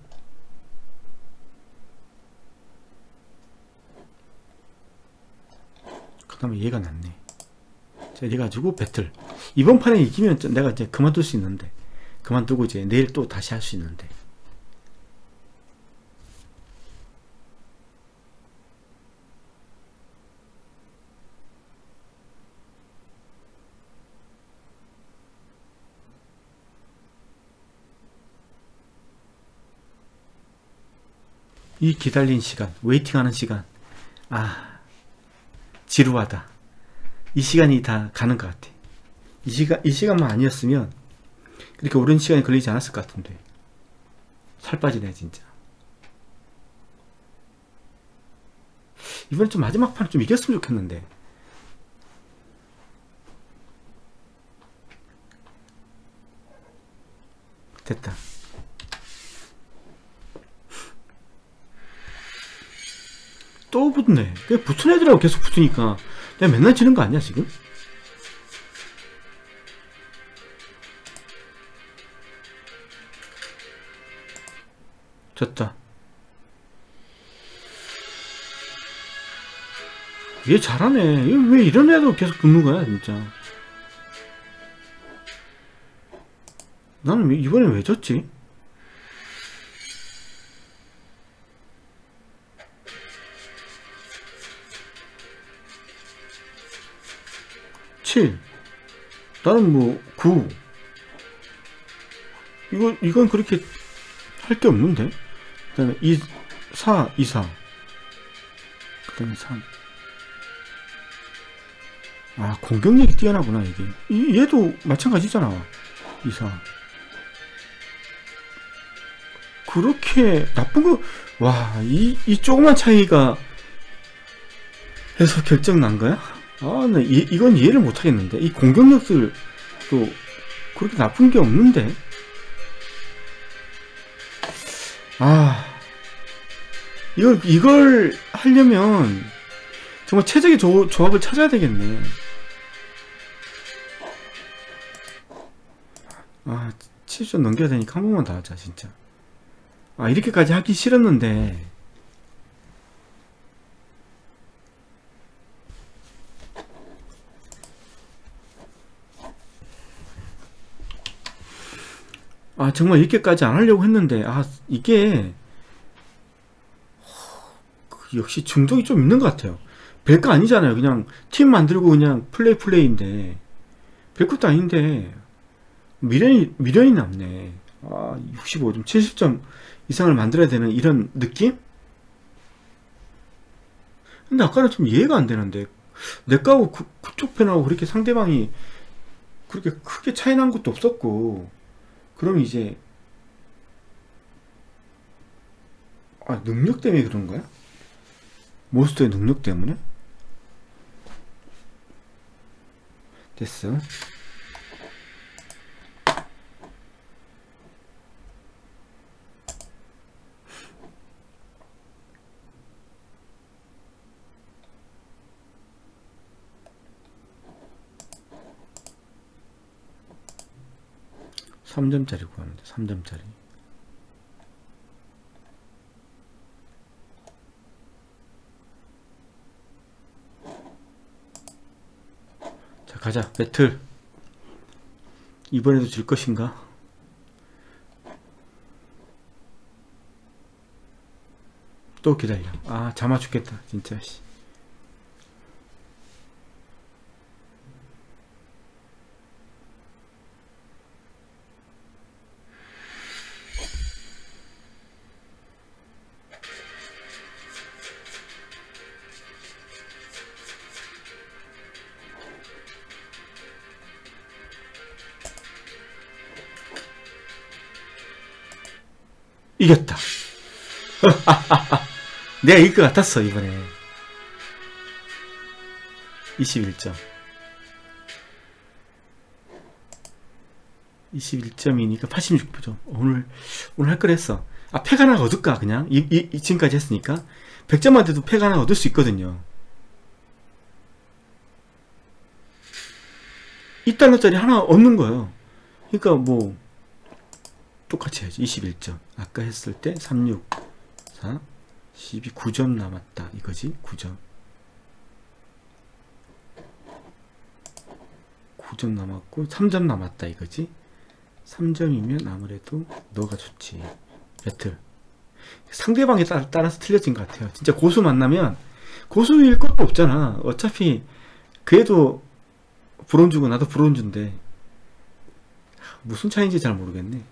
그 다음에 얘가 낫네. 자, 이래 가지고 배틀. 이번 판에 이기면 내가 이제 그만둘 수 있는데, 그만두고 이제 내일 또 다시 할 수 있는데. 이 기다린 시간, 웨이팅하는 시간, 아, 지루하다. 이 시간이 다 가는 것 같아. 이 시간만 아니었으면 그렇게 오랜 시간이 걸리지 않았을 것 같은데. 살 빠지네 진짜. 이번에 좀 마지막 판 좀 이겼으면 좋겠는데. 됐다. 또 붙네. 그냥 붙은 애들하고 계속 붙으니까 내가 맨날 지는 거 아니야 지금? 졌다. 얘 잘하네. 얘 왜 이런 애도 계속 붙는 거야 진짜. 나는 이번에 왜 졌지? 나는 뭐 9. 이건 그렇게 할 게 없는데. 그 다음에 4 2 4. 그 다음에 3. 아, 공격력이 뛰어나구나, 이게. 얘도 마찬가지잖아. 이상. 그렇게 나쁜 거, 와, 이 조그만 차이가 해서 결정 난 거야? 아, 나 이건 이해를 못 하겠는데. 이 공격력들도 그렇게 나쁜 게 없는데. 아, 이걸 하려면 정말 최적의 조합을 찾아야 되겠네. 아, 70점 넘겨야 되니까 한 번만 더 하자, 진짜. 아, 이렇게까지 하기 싫었는데. 아, 정말 이렇게까지 안 하려고 했는데, 아, 이게 역시 중독이 좀 있는 것 같아요. 별거 아니잖아요. 그냥 팀 만들고 그냥 플레이인데 별것도 아닌데 미련이 남네. 아, 65점 70점 이상을 만들어야 되는 이런 느낌? 근데 아까는 좀 이해가 안 되는데, 내 거하고 그쪽 편하고 그렇게 상대방이 그렇게 크게 차이 난 것도 없었고, 그럼 이제 능력 때문에 그런 거야? 몬스터의 능력 때문에? 됐어. 삼 점짜리 구하는데, 3점짜리. 자, 가자. 배틀. 이번에도 질 것인가? 또 기다려. 아, 잠아 죽겠다, 진짜. 씨. 이겼다. 내가 이길 것 같았어, 이번에. 21점. 21점이니까 86점. 오늘 할 거랬어. 아, 팩 하나 얻을까, 그냥? 지금까지 했으니까. 100점만 돼도 팩 하나 얻을 수 있거든요. 2달러짜리 하나 얻는 거예요. 그러니까 뭐, 똑같이 해야지. 21점. 아까 했을 때 3, 6, 4, 12, 9점 남았다. 이거지? 9점. 9점 남았고 3점 남았다. 이거지? 3점이면 아무래도 너가 좋지. 배틀. 상대방에 따라서 틀려진 것 같아요. 진짜 고수 만나면 고수일 것도 없잖아. 어차피 그애도 브론즈고 나도 브론즈인데 무슨 차이인지 잘 모르겠네.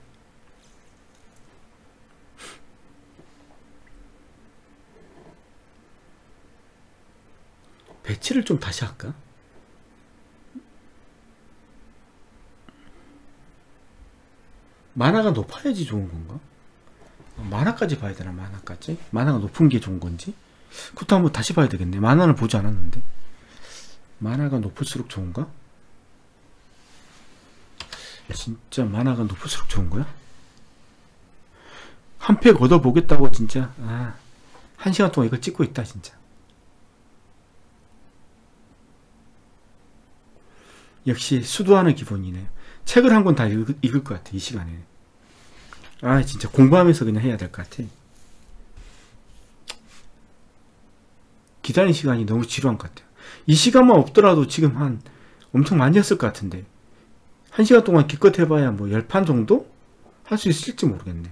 배치를 좀 다시 할까? 만화가 높아야지 좋은 건가? 만화까지 봐야 되나? 만화까지? 만화가 높은 게 좋은 건지? 그것도 한번 다시 봐야 되겠네. 만화를 보지 않았는데. 만화가 높을수록 좋은가? 진짜 만화가 높을수록 좋은 거야? 한 팩 얻어보겠다고 진짜. 아, 1시간 동안 이걸 찍고 있다 진짜. 역시 수도하는 기본이네요. 책을 한 권 다 읽을 것 같아, 이 시간에. 아, 진짜 공부하면서 그냥 해야 될 것 같아. 기다리는 시간이 너무 지루한 것 같아요. 이 시간만 없더라도 지금 한 엄청 많이 했을 것 같은데, 1시간 동안 기껏 해봐야 뭐 10판 정도? 할 수 있을지 모르겠네.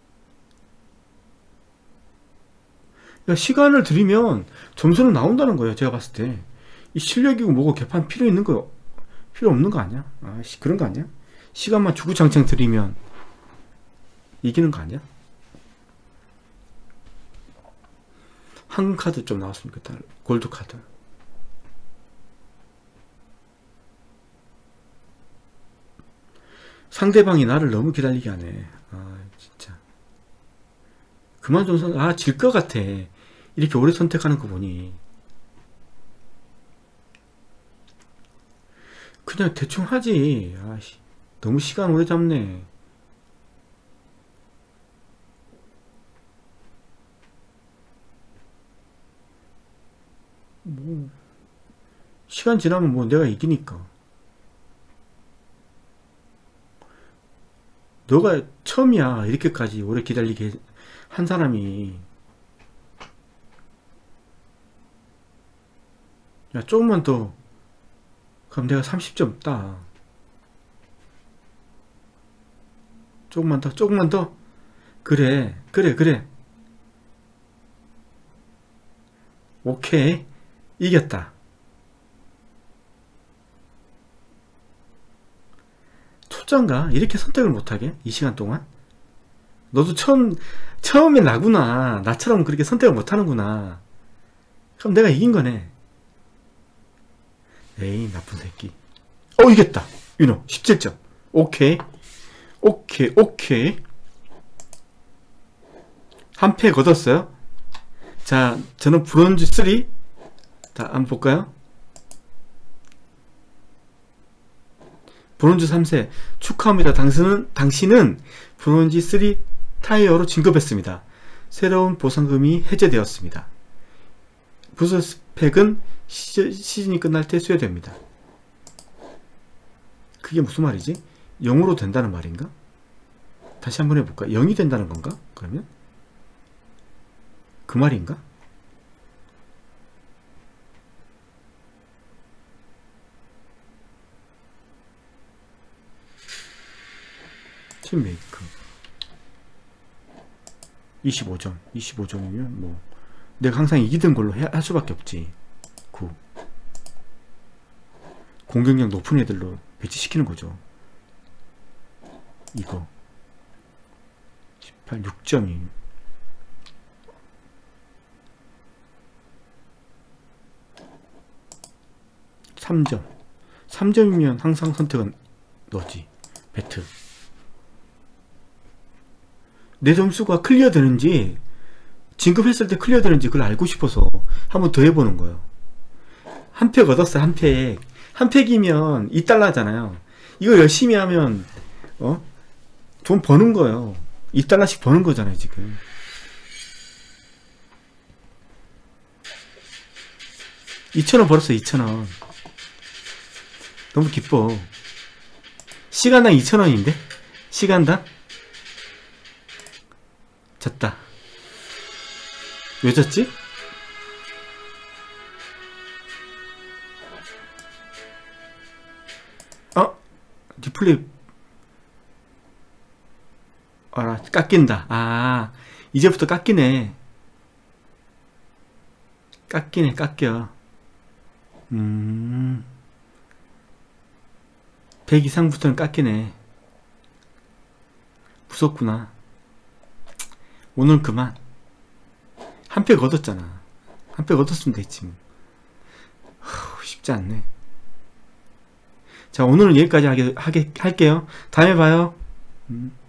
그러니까 시간을 들이면 점수는 나온다는 거예요. 제가 봤을 때. 이 실력이고 뭐고 개판 필요 없는 거 아니야? 아, 그런 거 아니야? 시간만 주구장창 들이면 이기는 거 아니야? 황금 카드 좀 나왔으면 좋겠다. 골드 카드. 상대방이 나를 너무 기다리게 하네. 아, 진짜. 그만 좀 질 것 같아. 이렇게 오래 선택하는 거 보니. 그냥 대충 하지. 아씨, 너무 시간 오래 잡네. 뭐, 시간 지나면 뭐 내가 이기니까. 너가 처음이야. 이렇게까지 오래 기다리게 한 사람이. 야, 조금만 더. 그럼 내가 30점 따. 조금만 더, 조금만 더. 그래, 그래, 그래. 오케이. 이겼다. 초짜인가? 이렇게 선택을 못하게? 이 시간 동안? 너도 처음에 나구나. 나처럼 그렇게 선택을 못하는구나. 그럼 내가 이긴 거네. 에이, 나쁜 새끼. 이겼다. 윤호, 17점. 오케이. 오케이, 오케이. 한 패 거뒀어요. 자, 저는 브론즈 3. 자, 한번 볼까요? 브론즈 3세 축하합니다. 당신은 브론즈 3 타이어로 진급했습니다. 새로운 보상금이 해제되었습니다. 부서 스펙은 시즌이 끝날 때 수여됩니다. 그게 무슨 말이지? 0으로 된다는 말인가? 다시 한번 해볼까? 0이 된다는 건가? 그러면? 그 말인가? 팀메이크 25점 25점이면 뭐 내가 항상 이기던 걸로 할 수밖에 없지. 9 공격력 높은 애들로 배치시키는 거죠. 이거 18 6점이 3점 3점이면 항상 선택은 너지. 배트 내 점수가 클리어 되는지 진급했을 때 클리어 되는지 그걸 알고 싶어서 한번 더 해보는 거예요. 한 팩 얻었어요. 한 팩. 한 팩이면 2달러잖아요. 이거 열심히 하면 돈 버는 거예요. 2달러씩 버는 거잖아요 지금. $2,000 벌었어. 2,000원. 너무 기뻐. 시간당 2,000원인데? 시간당? 졌다. 왜 졌지? 디플레이 깎인다. 이제부터 깎이네. 깎여. 100 이상부터는 깎이네. 무섭구나. 오늘 그만. 한 팩 얻었잖아. 한 팩 얻었으면 됐지 뭐. 쉽지 않네. 자, 오늘은 여기까지 할게요. 다음에 봐요.